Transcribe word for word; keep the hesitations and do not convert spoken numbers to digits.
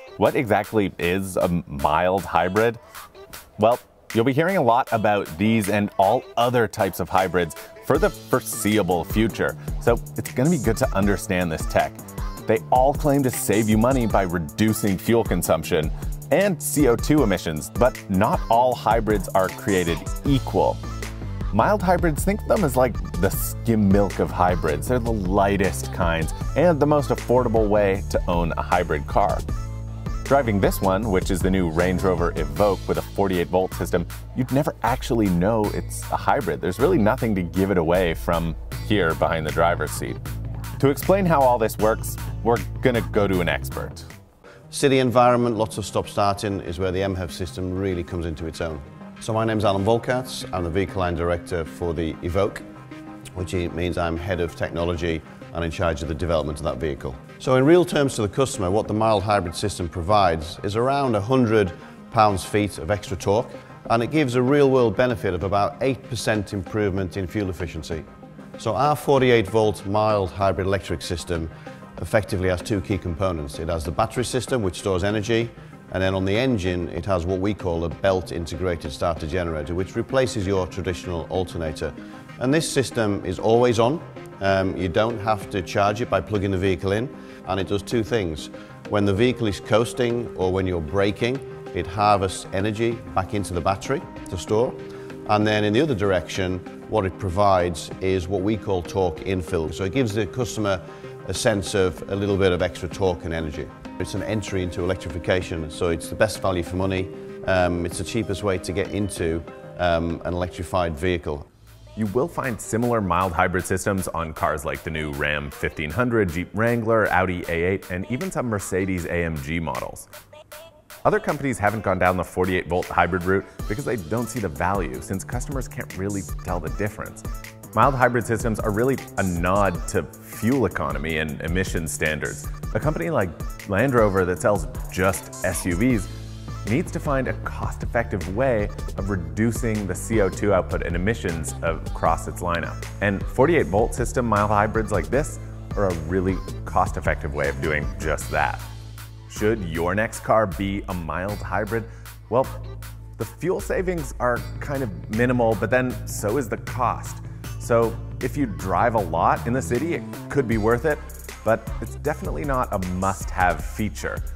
What exactly is a mild hybrid? Well, you'll be hearing a lot about these and all other types of hybrids for the foreseeable future, so it's going to be good to understand this tech. They all claim to save you money by reducing fuel consumption and C O two emissions, but not all hybrids are created equal. Mild hybrids, think of them as like the skim milk of hybrids. They're the lightest kinds and the most affordable way to own a hybrid car. Driving this one, which is the new Range Rover Evoque with a forty-eight volt system, you'd never actually know it's a hybrid. There's really nothing to give it away from here behind the driver's seat. To explain how all this works, we're gonna go to an expert. City environment, lots of stop-starting is where the M H E V system really comes into its own. So my name's Alan Volkatz. I'm the Vehicle Line Director for the Evoque, which means I'm Head of Technology and in charge of the development of that vehicle. So in real terms to the customer, what the mild hybrid system provides is around one hundred pounds-feet of extra torque, and it gives a real-world benefit of about eight percent improvement in fuel efficiency. So our forty-eight volt mild hybrid electric system effectively has two key components. It has the battery system, which stores energy, and then on the engine it has what we call a belt integrated starter generator, which replaces your traditional alternator. And this system is always on. Um, you don't have to charge it by plugging the vehicle in, and it does two things. When the vehicle is coasting or when you're braking, it harvests energy back into the battery to store. And then in the other direction, what it provides is what we call torque infill. So it gives the customer a sense of a little bit of extra torque and energy. It's an entry into electrification, so it's the best value for money. Um, it's the cheapest way to get into um, an electrified vehicle. You will find similar mild hybrid systems on cars like the new Ram fifteen hundred, Jeep Wrangler, Audi A eight, and even some Mercedes A M G models. Other companies haven't gone down the forty-eight volt hybrid route because they don't see the value, since customers can't really tell the difference. Mild hybrid systems are really a nod to fuel economy and emission standards. A company like Land Rover that sells just S U Vs needs to find a cost-effective way of reducing the C O two output and emissions across its lineup. And forty-eight volt system mild hybrids like this are a really cost-effective way of doing just that. Should your next car be a mild hybrid? Well, the fuel savings are kind of minimal, but then so is the cost. So if you drive a lot in the city, it could be worth it, but it's definitely not a must-have feature.